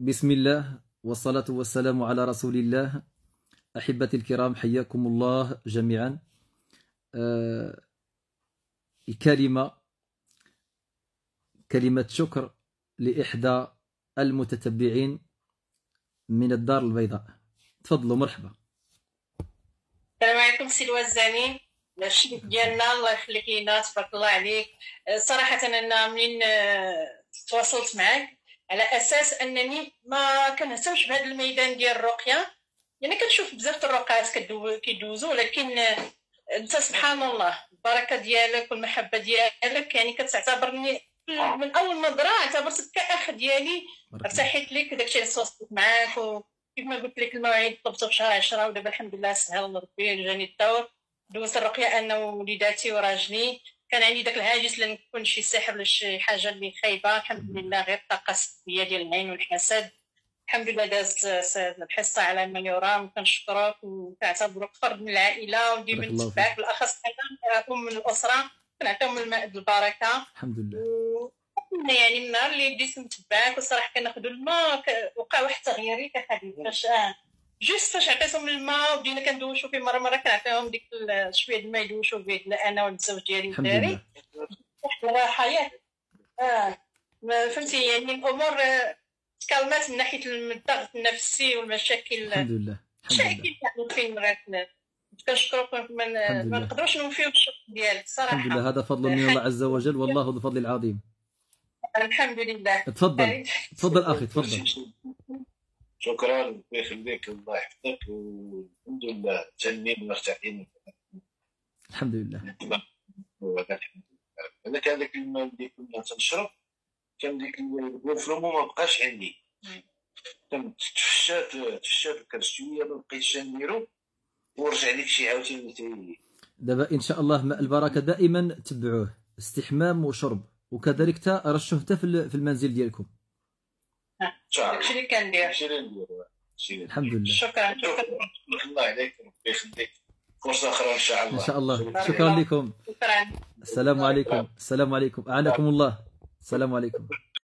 بسم الله والصلاة والسلام على رسول الله. أحبتي الكرام، حياكم الله جميعا. كلمة شكر لإحدى المتتبعين من الدار البيضاء. تفضلوا، مرحبا. السلام عليكم سلوى الزمين، الشريك ديالنا، الله يخليك لينا، تبارك الله عليك. صراحة أنا منين تواصلت معك على أساس أنني ما كنهتمش بهذا الميدان ديال الرقية، يعني كنشوف بزاف الرقات كيدوزوا، ولكن أنت سبحان الله البركة ديالك والمحبة ديالك، يعني كتعتبرني من أول نظرة اعتبرتك كأخ ديالي، ارتحيت لك داكشي اللي تواصلت معاك. كما قلت لك المواعيد طلبته في شهر 10، ودابا الحمد لله سهل ربي جاني الدور. دوزت الرقيه انا ووليداتي وراجلي، كان عندي داك الهاجس لان يكون شي سحر ولا شي حاجه اللي خايبه. الحمد لله غير الطاقه السلبيه ديال العين والحسد. الحمد لله دازت الحصه على ما يرام، كنشكرك وكنعتبرك فرد من العائله وديما نتبعك، بالاخص انا ام من الاسره كنعطيهم الماء بالبركه. الحمد لله. يعني النهار اللي بديت نتبعك وصراحه كناخذوا الماء وقع واحد التغيير كحديث، فاش عطيتهم الماء وبدينا كندوشوا فيه مره كنعطيهم ديك شويه الماء يدوشوا به، انا والزوج ديالي والدراري، واحد الراحه ياك. فهمتي، يعني الامور تكلمات من ناحيه الضغط النفسي والمشاكل. الحمد لله. مشاكل فين بغيت. كنشكرك، ما نقدروش نوفيو بالشكر ديالك صراحه. الحمد لله، هذا فضل من الله عز وجل، والله ذو الفضل العظيم. الحمد لله. تفضل اخي، تفضل. شكرا، الله يخليك، الله يحفظك، والحمد لله تنين مرتاحين. الحمد لله. انا كان داك الماء اللي كنا تنشرب، كان ديك الفلومو ما بقاش عندي، تفشات الكرشويه، ما بقيتش نديرو، ورجع لك شي عاوتاني. دابا ان شاء الله ماء البركه دائما تبعوه، استحمام وشرب، وكذلك رشوه حتى في المنزل ديالكم. داكشي اللي كندير. الحمد لله. شكرا الله عليك، ربي يخليك. فرصه اخرى ان شاء الله. ان شاء الله. شكرا لكم. شكرا. السلام عليكم. السلام عليكم، اعانكم الله. السلام عليكم.